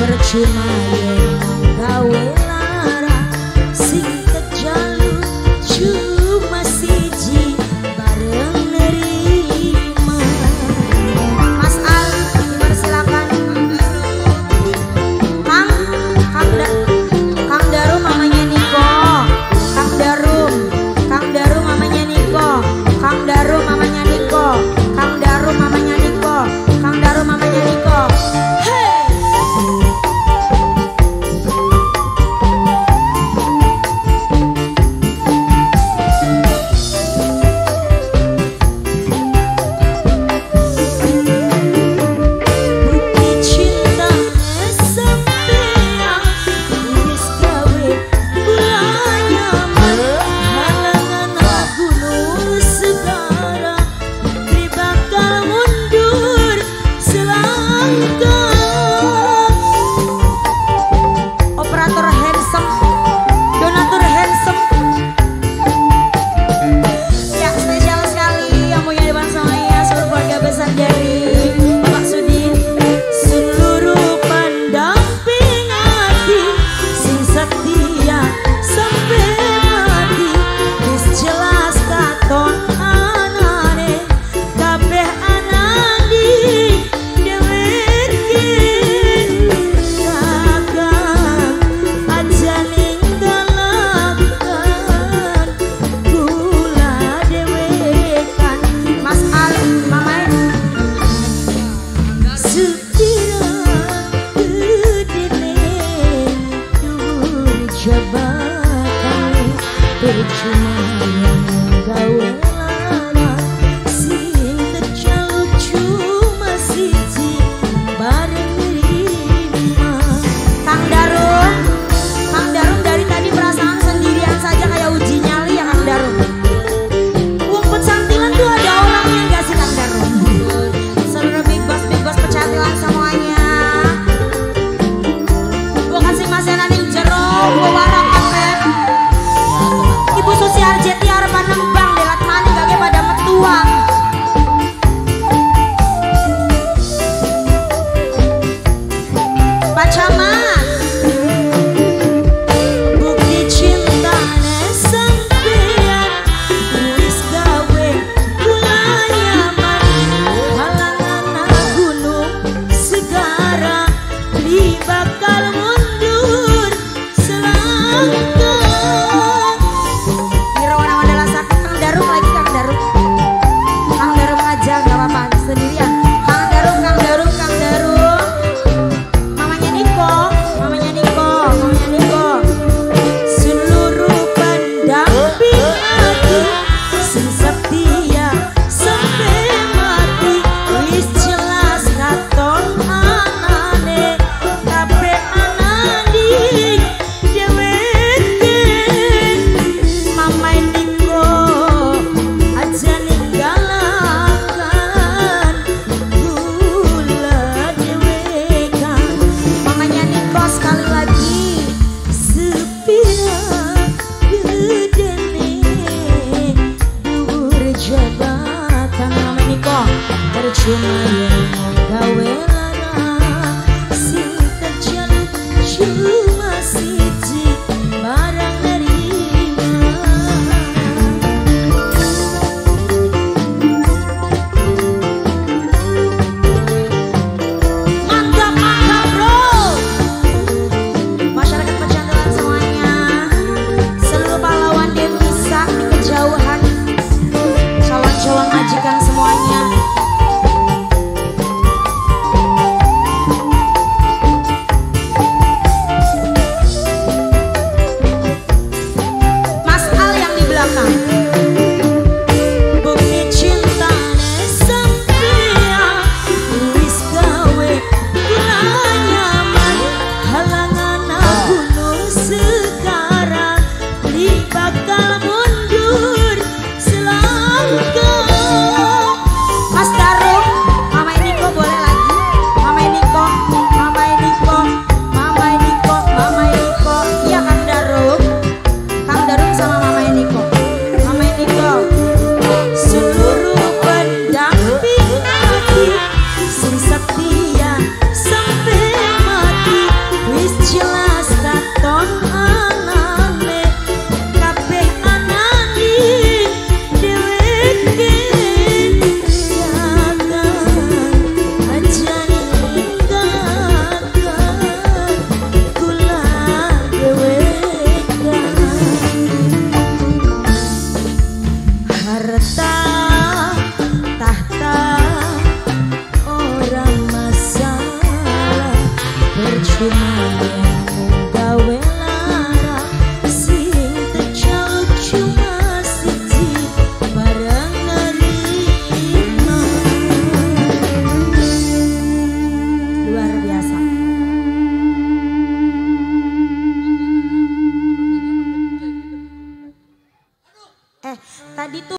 percuma yen gawe lara sing kejalu cuma siji bareng nerima. Mas Al, dipersilakan. Kang Darum mamanya Niko. Kang Darum mamanya Niko. Kang Darum mamanya Niko. Kang Darum mamanya Niko. Kang Darum mamanya Niko. Hey! Bukti cinta sampean wis gawe kula nyaman halangan gunung segara di bakal mundur selangkah. Operator handsome, donatur handsome. Ya spesial sekali yang punya depan saya seluruh keluarga besar dari Bapak Sudin, seluruh pendamping hati sing setia sampai mati. Wis jelas katon anane kabeh anani dewekin kakang aja ninggalakan kula dewekan. Mas Al, mamae sekira gedene dhuwur jabatan percuma yang gawe lara sing terjauh cuma siji bareng nerima. Kang Darum dari tadi perasaan sendirian saja kayak uji nyali ya Kang Darum. Uang pecantilan tuh ada orangnya gak sih Kang Darum? Seluruh big boss pecantilan semuanya. Gua kasih masenan yang jeruk, gua warang kapet. Ibu Susi Arjeti harapan nembang delat maning gak pada metuang. Pak Camat, bukti cintane sampean wis gawe kula nyaman halangan gunung segara li bakal mundur selangkah. Nirwana adalah sakit. Kang Darum lagi, Kang Darum aja gak apa-apa sendirian. Kang Darum mamanya Niko. percuma gawe lara sing terjauh cuma siji bareng nerima. Luar biasa. Tadi tuh